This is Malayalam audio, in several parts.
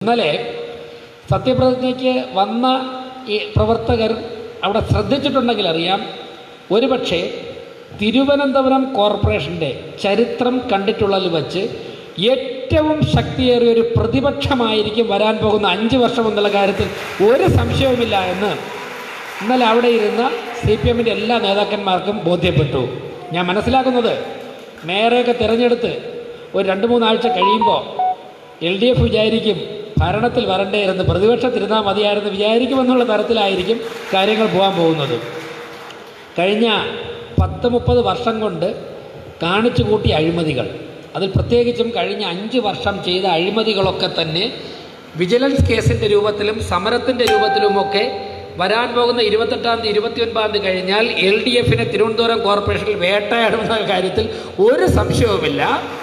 ഇന്നലെ സത്യപ്രതിജ്ഞയ്ക്ക് വന്ന ഈ പ്രവർത്തകർ അവിടെ ശ്രദ്ധിച്ചിട്ടുണ്ടെങ്കിൽ അറിയാം, ഒരുപക്ഷെ തിരുവനന്തപുരം കോർപ്പറേഷൻ്റെ ചരിത്രം കണ്ടിട്ടുള്ളതിൽ വച്ച് ഏറ്റവും ശക്തിയേറിയ ഒരു പ്രതിപക്ഷമായിരിക്കും വരാൻ പോകുന്ന 5 വർഷം എന്നുള്ള കാര്യത്തിൽ ഒരു സംശയവുമില്ല എന്ന് ഇന്നലെ അവിടെ ഇരുന്ന CPM-ൻ്റെ എല്ലാ നേതാക്കന്മാർക്കും ബോധ്യപ്പെട്ടു. ഞാൻ മനസ്സിലാക്കുന്നത് മേയറെയൊക്കെ തിരഞ്ഞെടുത്ത് ഒരു 2-3 ആഴ്ച കഴിയുമ്പോൾ LDF വിചാരിക്കും ഭരണത്തിൽ വരണ്ടേയിരുന്ന്, പ്രതിപക്ഷത്തിരുന്നാൽ മതിയായിരുന്നു വിചാരിക്കുമെന്നുള്ള തരത്തിലായിരിക്കും കാര്യങ്ങൾ പോകാൻ പോകുന്നത്. കഴിഞ്ഞ 10-30 വർഷം കൊണ്ട് കാണിച്ചു കൂട്ടിയ അഴിമതികൾ, അതിൽ പ്രത്യേകിച്ചും കഴിഞ്ഞ 5 വർഷം ചെയ്ത അഴിമതികളൊക്കെ തന്നെ വിജിലൻസ് കേസിൻ്റെ രൂപത്തിലും സമരത്തിൻ്റെ രൂപത്തിലുമൊക്കെ വരാൻ പോകുന്ന 28-ാം തീയതി 29-ാം തീയതി കഴിഞ്ഞാൽ LDF-നെ തിരുവനന്തപുരം കോർപ്പറേഷനിൽ വേട്ടയാടുന്ന കാര്യത്തിൽ ഒരു സംശയവുമില്ല.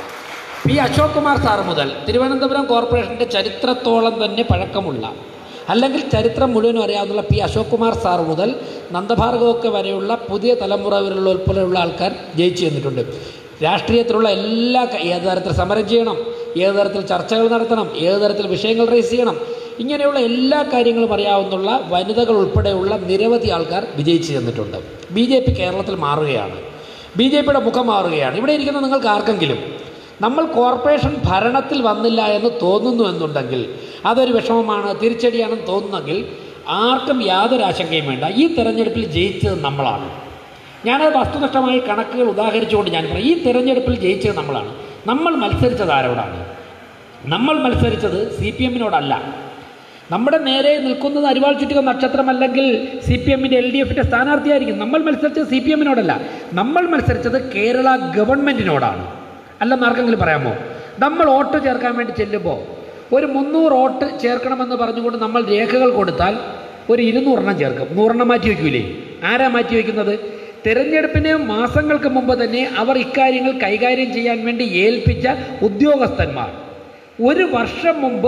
പി അശോക് കുമാർ സാർ മുതൽ തിരുവനന്തപുരം കോർപ്പറേഷൻ്റെ ചരിത്രത്തോളം തന്നെ പഴക്കമുള്ള, അല്ലെങ്കിൽ ചരിത്രം മുഴുവനും അറിയാവുന്ന പി അശോക് കുമാർ സാർ മുതൽ നന്ദഭാർഗവൊക്കെ വരെയുള്ള പുതിയ തലമുറയിലുള്ള ഉൾപ്പെടെയുള്ള ആൾക്കാർ ജയിച്ചു ചെന്നിട്ടുണ്ട്. രാഷ്ട്രീയത്തിലുള്ള ഏത് തരത്തിൽ സമരം ചെയ്യണം, ഏത് തരത്തിൽ ചർച്ചകൾ നടത്തണം, ഏത് തരത്തിൽ വിഷയങ്ങൾ റേസ് ചെയ്യണം, ഇങ്ങനെയുള്ള എല്ലാ കാര്യങ്ങളും അറിയാവുന്ന വനിതകൾ ഉൾപ്പെടെയുള്ള നിരവധി ആൾക്കാർ വിജയിച്ചു ചെന്നിട്ടുണ്ട്. BJP കേരളത്തിൽ മാറുകയാണ്, BJPയുടെ മുഖം മാറുകയാണ്. ഇവിടെ ഇരിക്കുന്ന നിങ്ങൾക്ക് ആർക്കെങ്കിലും നമ്മൾ കോർപ്പറേഷൻ ഭരണത്തിൽ വന്നില്ല എന്ന് തോന്നുന്നു എന്നുണ്ടെങ്കിൽ അതൊരു വിഷമമാണ്, തിരിച്ചടിയാണെന്ന് തോന്നുന്നെങ്കിൽ ആർക്കും യാതൊരു ആശങ്കയും വേണ്ട. ഈ തെരഞ്ഞെടുപ്പിൽ ജയിച്ചത് നമ്മളാണ്. ഞാനത് വസ്തുനിഷ്ഠമായി കണക്കുകൾ ഉദാഹരിച്ചുകൊണ്ട് ഞാൻ പറയും, ഈ തെരഞ്ഞെടുപ്പിൽ ജയിച്ചത് നമ്മളാണ്. നമ്മൾ മത്സരിച്ചത് ആരോടാണ്? നമ്മൾ മത്സരിച്ചത് CPM-നോടല്ല. നമ്മുടെ നേരെ നിൽക്കുന്നത് അരിവാൾ ചുറ്റിക നക്ഷത്രം അല്ലെങ്കിൽ CPM-ൻ്റെ LDF-ൻ്റെ സ്ഥാനാർത്ഥിയായിരിക്കും. നമ്മൾ മത്സരിച്ചത് CPM-നോടല്ല, നമ്മൾ മത്സരിച്ചത് കേരള ഗവൺമെൻറ്റിനോടാണ്. അല്ലെന്ന് ആർക്കെങ്കിലും പറയാമോ? നമ്മൾ വോട്ട് ചേർക്കാൻ വേണ്ടി ചെല്ലുമ്പോൾ ഒരു 300 വോട്ട് ചേർക്കണമെന്ന് പറഞ്ഞുകൊണ്ട് നമ്മൾ രേഖകൾ കൊടുത്താൽ ഒരു 200 ചേർക്കും. 100 മാറ്റി വയ്ക്കൂലേ? ആരാ മാറ്റി വയ്ക്കുന്നത്? തെരഞ്ഞെടുപ്പിന് മാസങ്ങൾക്ക് മുമ്പ് തന്നെ അവർ ഇക്കാര്യങ്ങൾ കൈകാര്യം ചെയ്യാൻ വേണ്ടി ഏൽപ്പിച്ച ഉദ്യോഗസ്ഥന്മാർ. ഒരു വർഷം മുമ്പ്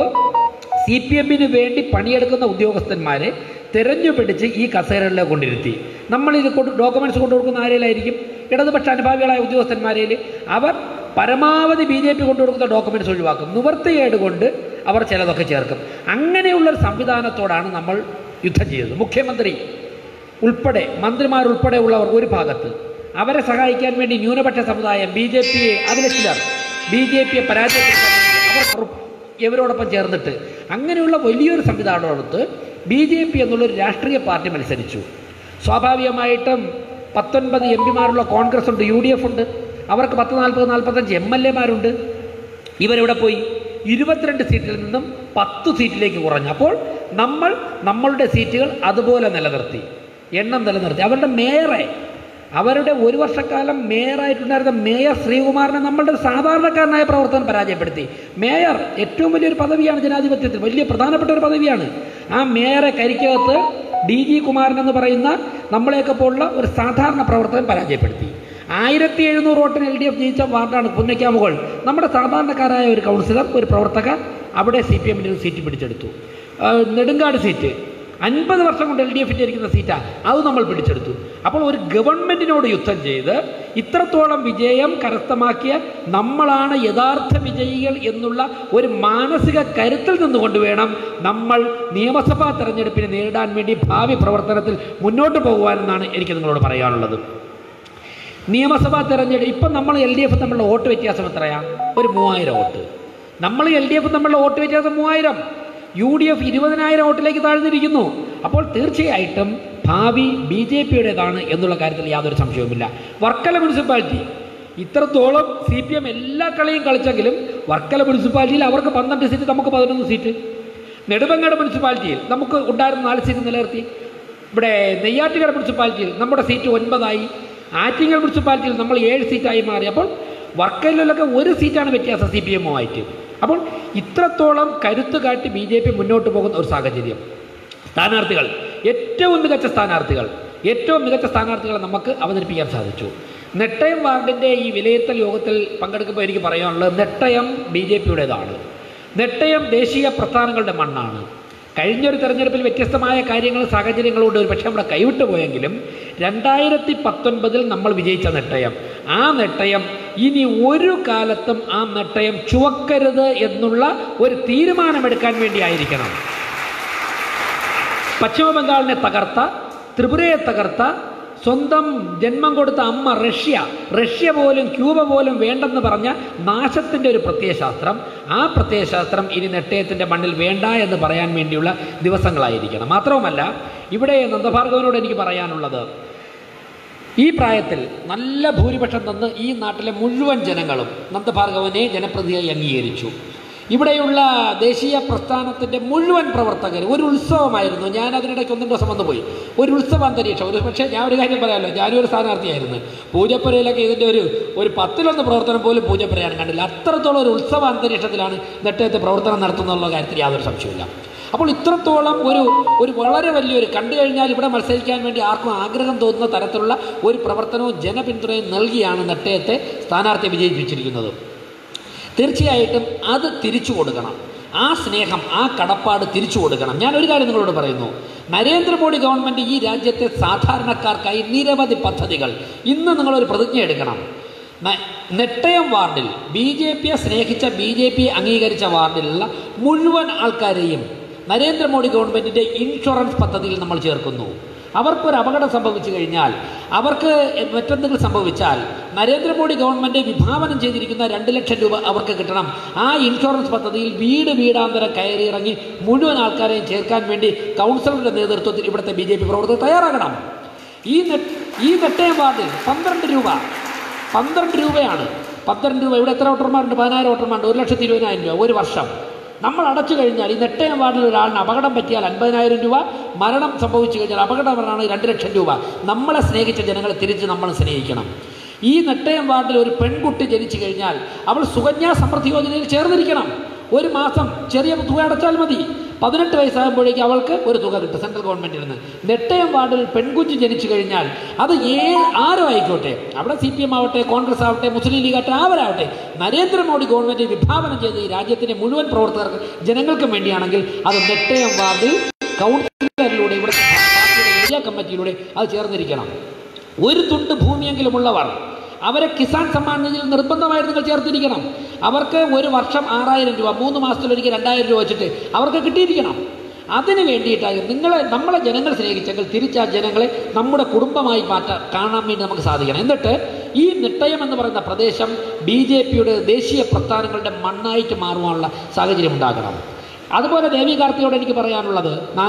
CPM-ന് വേണ്ടി പണിയെടുക്കുന്ന ഉദ്യോഗസ്ഥന്മാരെ തിരഞ്ഞുപിടിച്ച് ഈ കസേരകളിലേക്ക് കൊണ്ടിരുത്തി. നമ്മളിത് ഡോക്യുമെൻറ്റ്സ് കൊണ്ടു കൊടുക്കുന്ന ആരെയിലായിരിക്കും? ഇടതുപക്ഷ അനുഭാവികളായ ഉദ്യോഗസ്ഥന്മാരിൽ അവർ പരമാവധി BJP കൊണ്ടുകൊടുക്കുന്ന ഡോക്യുമെൻറ്റ്സ് ഒഴിവാക്കും. നിവൃത്തികേട് കൊണ്ട് അവർ ചിലതൊക്കെ ചേർക്കും. അങ്ങനെയുള്ളൊരു സംവിധാനത്തോടാണ് നമ്മൾ യുദ്ധം ചെയ്തത്. മുഖ്യമന്ത്രി ഉൾപ്പെടെ മന്ത്രിമാരുൾപ്പെടെ ഉള്ളവർ ഒരു ഭാഗത്ത്, അവരെ സഹായിക്കാൻ വേണ്ടി ന്യൂനപക്ഷ സമുദായം, BJP-യെ അതിലെ ചിലർ BJP-യെ പരാജയപ്പെടുത്താൻ അവർ ഇവരോടൊപ്പം ചേർന്നിട്ട് അങ്ങനെയുള്ള വലിയൊരു സംവിധാനത്തോടൊത്ത് BJP എന്നുള്ളൊരു രാഷ്ട്രീയ പാർട്ടി മത്സരിച്ചു. സ്വാഭാവികമായിട്ടും 19 MP-മാരുള്ള കോൺഗ്രസ് ഉണ്ട്, UDF ഉണ്ട്, അവർക്ക് 40-45 MLA-മാരുണ്ട്. ഇവരെവിടെ പോയി? 22 സീറ്റിൽ നിന്നും 10 സീറ്റിലേക്ക് കുറഞ്ഞു. അപ്പോൾ നമ്മൾ നമ്മളുടെ സീറ്റുകൾ അതുപോലെ നിലനിർത്തി, എണ്ണം നിലനിർത്തി. അവരുടെ മേയറെ, അവരുടെ ഒരു വർഷക്കാലം മേയറായിട്ടുണ്ടായിരുന്ന മേയർ ശ്രീകുമാറിനെ നമ്മളുടെ സാധാരണക്കാരനായ പ്രവർത്തകൻ പരാജയപ്പെടുത്തി. മേയർ ഏറ്റവും വലിയൊരു പദവിയാണ് ജനാധിപത്യത്തിൽ, വലിയ പ്രധാനപ്പെട്ട ഒരു പദവിയാണ്. ആ മേയറെ കരിക്കകത്ത് DG കുമാരൻ എന്ന് പറയുന്ന നമ്മളെയൊക്കെ പോലുള്ള ഒരു സാധാരണ പ്രവർത്തകൻ പരാജയപ്പെടുത്തി. 1700 വോട്ടിന് LDF ജയിച്ച വാർഡാണ് പുന്നയ്ക്കാമുകൾ. നമ്മുടെ സാധാരണക്കാരായ ഒരു കൗൺസിലർ, ഒരു പ്രവർത്തകർ അവിടെ CPM-ൻ്റെ സീറ്റ് പിടിച്ചെടുത്തു. നെടുങ്കാട് സീറ്റ് 50 വർഷം കൊണ്ട് LDF-ൻ്റെ ഇരിക്കുന്ന സീറ്റാണ്, അത് നമ്മൾ പിടിച്ചെടുത്തു. അപ്പോൾ ഒരു ഗവൺമെൻറ്റിനോട് യുദ്ധം ചെയ്ത് ഇത്രത്തോളം വിജയം കരസ്ഥമാക്കിയ നമ്മളാണ് യഥാർത്ഥ വിജയികൾ എന്നുള്ള ഒരു മാനസിക കരുത്തിൽ നിന്നുകൊണ്ട് വേണം നമ്മൾ നിയമസഭാ തെരഞ്ഞെടുപ്പിനെ നേരിടാൻ വേണ്ടി ഭാവി പ്രവർത്തനത്തിൽ മുന്നോട്ട് പോകുവാനെന്നാണ് എനിക്ക് നിങ്ങളോട് പറയാനുള്ളത്. നിയമസഭാ തെരഞ്ഞെടുപ്പ് ഇപ്പം നമ്മൾ LDF തമ്മിലുള്ള വോട്ട് വ്യത്യാസം എത്രയാണ്? ഒരു 3000 വോട്ട്. നമ്മൾ LDF തമ്മിലുള്ള വോട്ട് വ്യത്യാസം 3000, UDF 20,000 വോട്ടിലേക്ക് താഴ്ന്നിരിക്കുന്നു. അപ്പോൾ തീർച്ചയായിട്ടും ഭാവി BJP-യുടേതാണ് എന്നുള്ള കാര്യത്തിൽ യാതൊരു സംശയവുമില്ല. വർക്കല മുനിസിപ്പാലിറ്റി ഇത്രത്തോളം CPM എല്ലാ കളിയും കളിച്ചെങ്കിലും വർക്കല മുനിസിപ്പാലിറ്റിയിൽ അവർക്ക് 12 സീറ്റ്, നമുക്ക് 11 സീറ്റ്. നെടുമങ്ങാട് മുനിസിപ്പാലിറ്റിയിൽ നമുക്ക് ഉണ്ടായിരുന്ന 4 സീറ്റ് നിലനിർത്തി. ഇവിടെ നെയ്യാറ്റിൻകര മുനിസിപ്പാലിറ്റിയിൽ നമ്മുടെ സീറ്റ് 9ആയി. ആറ്റിങ്ങൽ മുനിസിപ്പാലിറ്റിയിൽ നമ്മൾ 7 സീറ്റായി മാറി. അപ്പോൾ വർക്കലയിലൊക്കെ 1 സീറ്റാണ് വ്യത്യാസം CPM-ഉമായിട്ട്. അപ്പോൾ ഇത്രത്തോളം കരുത്ത് കാട്ടി BJP മുന്നോട്ട് പോകുന്ന ഒരു സാഹചര്യം. സ്ഥാനാർത്ഥികൾ, ഏറ്റവും മികച്ച സ്ഥാനാർത്ഥികളെ നമുക്ക് അവതരിപ്പിക്കാൻ സാധിച്ചു. നെട്ടയം വാർഡിൻ്റെ ഈ വിലയിരുത്തൽ യോഗത്തിൽ പങ്കെടുക്കുമ്പോൾ എനിക്ക് പറയാനുള്ളത്, നെട്ടയം BJP-യുടേതാണ്. നെട്ടയം ദേശീയ പ്രസ്ഥാനങ്ങളുടെ മണ്ണാണ്. കഴിഞ്ഞൊരു തെരഞ്ഞെടുപ്പിൽ വ്യത്യസ്തമായ കാര്യങ്ങളും സാഹചര്യങ്ങളും കൊണ്ട് ഒരു പക്ഷേ നമ്മുടെ കൈവിട്ടു പോയെങ്കിലും 2019 നമ്മൾ വിജയിച്ച നെട്ടയം, ആ നെട്ടയം ഇനി ഒരു കാലത്തും ആ നെട്ടയം ചുവക്കരുത് എന്നുള്ള ഒരു തീരുമാനമെടുക്കാൻ വേണ്ടിയായിരിക്കണം. പശ്ചിമ ബംഗാളിനെ തകർത്ത, ത്രിപുരയെ തകർത്ത, സ്വന്തം ജന്മം കൊടുത്ത അമ്മ റഷ്യ പോലും ക്യൂബ പോലും വേണ്ടെന്ന് പറഞ്ഞ നാശത്തിൻ്റെ ഒരു പ്രത്യയശാസ്ത്രം, ആ പ്രത്യയശാസ്ത്രം ഇനി നെട്ടയത്തിൻ്റെ മണ്ണിൽ വേണ്ട എന്ന് പറയാൻ വേണ്ടിയുള്ള ദിവസങ്ങളായിരിക്കണം. മാത്രവുമല്ല, ഇവിടെ നന്ദഭാർഗവനോട് എനിക്ക് പറയാനുള്ളത്, ഈ പ്രായത്തിൽ നല്ല ഭൂരിപക്ഷം തന്ന് ഈ നാട്ടിലെ മുഴുവൻ ജനങ്ങളും നന്ദഭാർഗവനെ ജനപ്രതിയായി അംഗീകരിച്ചു. ഇവിടെയുള്ള ദേശീയ പ്രസ്ഥാനത്തിൻ്റെ മുഴുവൻ പ്രവർത്തകർ ഒരു ഉത്സവമായിരുന്നു. ഞാൻ അതിനിടയ്ക്ക് 1 ദിവസം വന്നു പോയി. ഒരു ഉത്സവ അന്തരീക്ഷം. പക്ഷേ ഞാൻ ഒരു കാര്യം പറയാമല്ലോ, ഞാനൊരു സ്ഥാനാർത്ഥിയായിരുന്നു. പൂജപ്പുരയിലൊക്കെ ഇതിൻ്റെ ഒരു 10-1 പ്രവർത്തനം പോലും പൂജപ്പുരയാണ് കണ്ടില്ല. അത്രത്തോളം ഒരു ഉത്സവ അന്തരീക്ഷത്തിലാണ് നെട്ടയത്ത് പ്രവർത്തനം നടത്തുന്നുള്ള കാര്യത്തിൽ യാതൊരു സംശയമില്ല. അപ്പോൾ ഇത്രത്തോളം ഒരു വളരെ വലിയൊരു കണ്ടു കഴിഞ്ഞാൽ ഇവിടെ മത്സരിക്കാൻ വേണ്ടി ആർക്കും ആഗ്രഹം തോന്നുന്ന തരത്തിലുള്ള ഒരു പ്രവർത്തനവും ജനപിന്തുണയും നൽകിയാണ് നെട്ടയത്തെ സ്ഥാനാർത്ഥിയെ വിജയിപ്പിച്ചിരിക്കുന്നത്. തീർച്ചയായിട്ടും അത് തിരിച്ചു കൊടുക്കണം. ആ സ്നേഹം, ആ കടപ്പാട് തിരിച്ചു കൊടുക്കണം. ഞാനൊരു കാര്യം നിങ്ങളോട് പറയുന്നു, നരേന്ദ്രമോദി ഗവൺമെൻറ് ഈ രാജ്യത്തെ സാധാരണക്കാർക്കായി നിരവധി പദ്ധതികൾ, ഇന്ന് നിങ്ങളൊരു പ്രതിജ്ഞ എടുക്കണം. നെട്ടയം വാർഡിൽ BJP സ്നേഹിച്ച, BJP അംഗീകരിച്ച വാർഡിലുള്ള മുഴുവൻ ആൾക്കാരെയും നരേന്ദ്രമോദി ഗവൺമെൻറ്റിൻ്റെ ഇൻഷുറൻസ് പദ്ധതിയിൽ നമ്മൾ ചേർക്കുന്നു. അവർക്കൊരു അപകടം സംഭവിച്ചു കഴിഞ്ഞാൽ, അവർക്ക് മറ്റെന്തെങ്കിലും സംഭവിച്ചാൽ നരേന്ദ്രമോദി ഗവൺമെൻറ് വിഭാവനം ചെയ്തിരിക്കുന്ന 2 ലക്ഷം രൂപ അവർക്ക് കിട്ടണം. ആ ഇൻഷുറൻസ് പദ്ധതിയിൽ വീടാന്തരം കയറിയിറങ്ങി മുഴുവൻ ആൾക്കാരെയും ചേർക്കാൻ വേണ്ടി കൗൺസിലറുടെ നേതൃത്വത്തിൽ ഇവിടുത്തെ BJP പ്രവർത്തകർ തയ്യാറാകണം. ഈ നെട്ടയം വാർഡിൽ 12 രൂപയാണ്. 12 രൂപ. ഇവിടെ എത്ര വോട്ടർമാരുണ്ട്? 10,000 വോട്ടർമാരുണ്ട്. 1,20,000 രൂപ ഒരു വർഷം നമ്മൾ അടച്ചു കഴിഞ്ഞാൽ, ഈ നെട്ടയം വാർഡിൽ ഒരാളിന് അപകടം പറ്റിയാൽ 50,000 രൂപ, മരണം സംഭവിച്ചു കഴിഞ്ഞാൽ അപകടമരണമാണ് 2 ലക്ഷം രൂപ. നമ്മളെ സ്നേഹിച്ച ജനങ്ങളെ തിരിച്ച് നമ്മൾ സ്നേഹിക്കണം. ഈ നെട്ടയം വാർഡിൽ ഒരു പെൺകുട്ടി ജനിച്ചു കഴിഞ്ഞാൽ അവൾ സുകന്യാ സമൃദ്ധി യോജനയിൽ ചേർന്നിരിക്കണം. ഒരു മാസം ചെറിയ തുക അടച്ചാൽ മതി. 18 വയസ്സാകുമ്പോഴേക്കും അവൾക്ക് ഒരു തുക കിട്ടും സെൻട്രൽ ഗവൺമെൻറ്റിൽ നിന്ന്. നെട്ടയം വാർഡിൽ പെൺകുഞ്ഞ് ജനിച്ചു കഴിഞ്ഞാൽ അത് ആരോ ആയിക്കോട്ടെ, അവിടെ CPM ആവട്ടെ, കോൺഗ്രസ് ആവട്ടെ, മുസ്ലിം ലീഗ് ആവട്ടെ, ആവരാവട്ടെ, നരേന്ദ്രമോദി ഗവൺമെൻറ് വിഭാവനം ചെയ്ത് ഈ രാജ്യത്തിൻ്റെ മുഴുവൻ പ്രവർത്തകർക്ക്, ജനങ്ങൾക്കും വേണ്ടിയാണെങ്കിൽ അത് നെട്ടയം വാർഡിൽ കൗൺസിലറിലൂടെ, ഇവിടെ പാർട്ടിയുടെ ഏരിയ കമ്മിറ്റിയിലൂടെ അത് ചേർന്നിരിക്കണം. ഒരു തുണ്ട് ഭൂമിയെങ്കിലുമുള്ളവർ അവരെ കിസാൻ സമ്മാൻ നിധിയിൽ നിർബന്ധമായിട്ട് നിങ്ങൾ ചേർത്തിരിക്കണം. അവർക്ക് ഒരു വർഷം 6,000 രൂപ, 3 മാസത്തിലൊരിക്കൽ 2,000 രൂപ വെച്ചിട്ട് അവർക്ക് കിട്ടിയിരിക്കണം. അതിന് വേണ്ടിയിട്ടാണ് നമ്മളെ ജനങ്ങൾ സ്നേഹിച്ചെങ്കിൽ തിരിച്ച് ആ ജനങ്ങളെ നമ്മുടെ കുടുംബമായി കാണാൻ വേണ്ടി നമുക്ക് സാധിക്കണം. എന്നിട്ട് ഈ നെട്ടയം എന്ന് പറയുന്ന പ്രദേശം BJPയുടെ ദേശീയ പ്രസ്ഥാനങ്ങളുടെ മണ്ണായിട്ട് മാറുവാനുള്ള സാഹചര്യം ഉണ്ടാകണം. അതുപോലെ ദേവി കാർത്തിയോട് എനിക്ക് പറയാനുള്ളത്,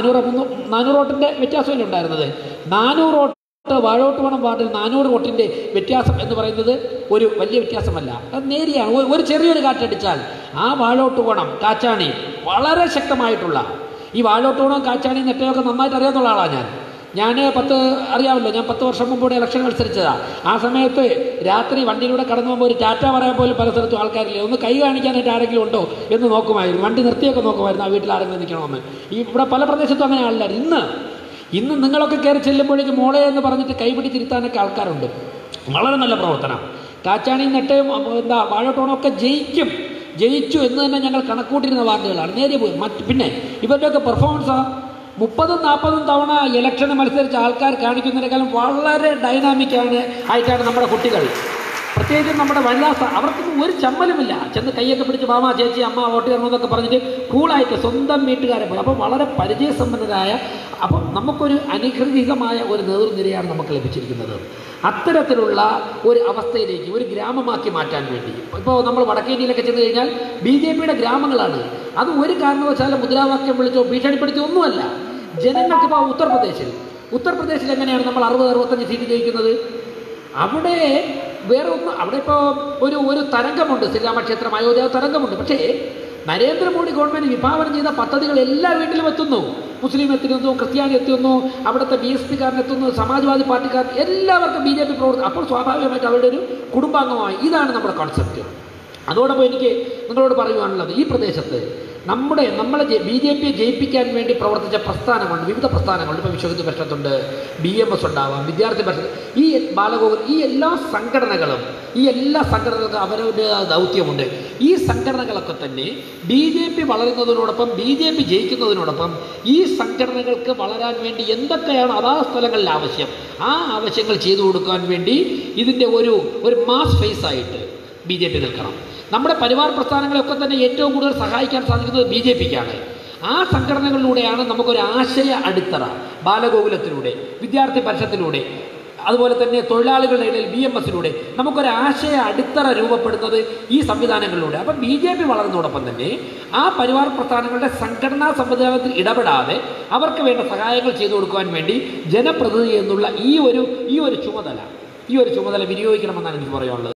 400 വോട്ടിൻ്റെ വ്യത്യാസമല്ലേ ഉണ്ടായിരുന്നത്? 400 വോട്ട് വാഴോട്ടുവണം വാർഡിൽ 400 വോട്ടിൻ്റെ വ്യത്യാസം എന്ന് പറയുന്നത് ഒരു വലിയ വ്യത്യാസമല്ല, അത് നേരിയാണ്. ഒരു ചെറിയൊരു കാറ്റടിച്ചാൽ ആ വാഴോട്ടുവണം, കാച്ചാണി വളരെ ശക്തമായിട്ടുള്ള, ഈ വാഴോട്ടുവണം, കാച്ചാണി, നെട്ടയൊക്കെ നന്നായിട്ട് അറിയാവുന്ന ആളാണ് ഞാൻ. അറിയാമല്ലോ, ഞാൻ 10 വർഷം മുമ്പ് ഇവിടെ ഇലക്ഷൻ മത്സരിച്ചതാണ്. ആ സമയത്ത് രാത്രി വണ്ടിയിലൂടെ കടന്നു പോകുമ്പോൾ ഒരു ടാറ്റ പറയാൻ പോലും പല സ്ഥലത്തും ആൾക്കാരില്ലേ, ഒന്ന് കൈ കാണിക്കാനായിട്ട് ആരെങ്കിലും ഉണ്ടോ എന്ന് നോക്കുമായിരുന്നു. വണ്ടി നിർത്തിയൊക്കെ നോക്കുമായിരുന്നു ആ വീട്ടിൽ ആരെങ്കിലും നിൽക്കണമെന്ന്. ഇവിടെ പല പ്രദേശത്തും അങ്ങനെ ആളില്ലായിരുന്നു. ഇന്ന് നിങ്ങളൊക്കെ കയറി ചെല്ലുമ്പോഴേക്കും മോളെ എന്ന് പറഞ്ഞിട്ട് കൈപിടിച്ചിരുത്താനൊക്കെ ആൾക്കാരുണ്ട്. വളരെ നല്ല പ്രവർത്തനം. കാച്ചാണി, നെട്ടയും വാഴോട്ടോണമൊക്കെ ജയിച്ചു എന്ന് തന്നെ ഞങ്ങൾ കണക്കൂട്ടിരുന്ന വാർഡുകളാണ്. നേരെ പോയി. പിന്നെ ഇവരുടെയൊക്കെ പെർഫോമൻസാണ് 30-40 തവണ ഇലക്ഷന് മത്സരിച്ച ആൾക്കാർ കാണിക്കുന്നതിനേക്കാളും വളരെ ഡൈനാമിക്കാണ് ആയിട്ടാണ് നമ്മുടെ കുട്ടികൾ. പ്രത്യേകിച്ചും നമ്മുടെ വനിതാ, അവർക്കൊന്നും ഒരു ചമ്മലുമില്ല. ചെന്ന് കൈയൊക്കെ പിടിച്ച് മാമ, ചേച്ചി, അമ്മ വോട്ട് ചെയ്യണമെന്നൊക്കെ പറഞ്ഞിട്ട് കൂളായിട്ട് സ്വന്തം വീട്ടുകാരെ പോലെ. അപ്പോൾ വളരെ പരിചയസമ്പന്നരായ, അപ്പോൾ നമുക്കൊരു അനുഗ്രഹീതമായ ഒരു നേതൃനിരയാണ് നമുക്ക് ലഭിച്ചിരിക്കുന്നത്. അത്തരത്തിലുള്ള ഒരു അവസ്ഥയിലേക്ക് ഒരു ഗ്രാമമാക്കി മാറ്റാൻ വേണ്ടി, ഇപ്പോൾ നമ്മൾ വടക്കേന്ത്യയിലൊക്കെ ചെന്ന് കഴിഞ്ഞാൽ BJPയുടെ ഗ്രാമങ്ങളാണ്. അത് ഒരു കാരണവശാലും മുദ്രാവാക്യം വിളിച്ചോ ഭീഷണിപ്പെടുത്തിയോ ഒന്നുമല്ല. ജനങ്ങൾക്ക് ഇപ്പോൾ ഉത്തർപ്രദേശിൽ എങ്ങനെയാണ് നമ്മൾ 60-65 സീറ്റ് ജയിക്കുന്നത്? അവിടെ വേറെ ഒന്നും, അവിടെ ഇപ്പോൾ ഒരു തരംഗമുണ്ട്, ശ്രീരാമക്ഷേത്രം, അയോധ്യ തരംഗമുണ്ട്. പക്ഷേ നരേന്ദ്രമോദി ഗവൺമെൻറ് വിഭാവനം ചെയ്ത പദ്ധതികൾ എല്ലാ വീട്ടിലും എത്തുന്നു. മുസ്ലിം എത്തുന്നു, ക്രിസ്ത്യാനി എത്തുന്നു, അവിടുത്തെ BSP എത്തുന്നു, സമാജ്വാദി പാർട്ടിക്കാർ, എല്ലാവർക്കും BJP പ്രവർത്തനം. അപ്പോൾ സ്വാഭാവികമായിട്ട് അവരുടെ ഒരു കുടുംബാംഗമായി. ഇതാണ് നമ്മുടെ കോൺസെപ്റ്റ്. അതോടൊപ്പം എനിക്ക് നിങ്ങളോട് പറയുവാനുള്ളത്, ഈ പ്രദേശത്ത് നമ്മളെ BJPയെ ജയിപ്പിക്കാൻ വേണ്ടി പ്രവർത്തിച്ച പ്രസ്ഥാനങ്ങളുണ്ട്, വിവിധ പ്രസ്ഥാനങ്ങളുണ്ട്. ഇപ്പോൾ വിശ്വഹിന്ദു പരിഷത്തുണ്ട്, BMS ഉണ്ടാവാം, വിദ്യാർത്ഥി പരിഷത്ത്, ഈ ബാലഗോകുൽ, ഈ എല്ലാ സംഘടനകൾക്കും അവരുടെ ദൗത്യമുണ്ട്. ഈ സംഘടനകളൊക്കെ തന്നെ BJP വളരുന്നതിനോടൊപ്പം, BJP ജയിക്കുന്നതിനോടൊപ്പം ഈ സംഘടനകൾക്ക് വളരാൻ വേണ്ടി എന്തൊക്കെയാണ് അതാ സ്ഥലങ്ങളിൽ ആവശ്യം, ആ ആവശ്യങ്ങൾ ചെയ്തു കൊടുക്കാൻ വേണ്ടി ഇതിൻ്റെ ഒരു മാസ് ഫേസ് ആയിട്ട് BJP നിൽക്കണം. നമ്മുടെ പരിവാർ പ്രസ്ഥാനങ്ങളെയൊക്കെ തന്നെ ഏറ്റവും കൂടുതൽ സഹായിക്കാൻ സാധിക്കുന്നത് BJPക്കാണ്. ആ സംഘടനകളിലൂടെയാണ് നമുക്കൊരു ആശയ അടിത്തറ, ബാലഗോകുലത്തിലൂടെ, വിദ്യാർത്ഥി പരിഷത്തിലൂടെ, അതുപോലെ തന്നെ തൊഴിലാളികളുടെ ഇടയിൽ BMS-ലൂടെ നമുക്കൊരു ആശയ അടിത്തറ രൂപപ്പെടുന്നത് ഈ സംവിധാനങ്ങളിലൂടെ. അപ്പം BJP വളർന്നതോടൊപ്പം തന്നെ ആ പരിവാർ പ്രസ്ഥാനങ്ങളുടെ സംഘടനാ സംവിധാനത്തിൽ ഇടപെടാതെ അവർക്ക് വേണ്ട സഹായങ്ങൾ ചെയ്തു കൊടുക്കുവാൻ വേണ്ടി ജനപ്രതിനിധി എന്നുള്ള ഈ ഒരു ചുമതല വിനിയോഗിക്കണമെന്നാണ് എനിക്ക് പറയാനുള്ളത്.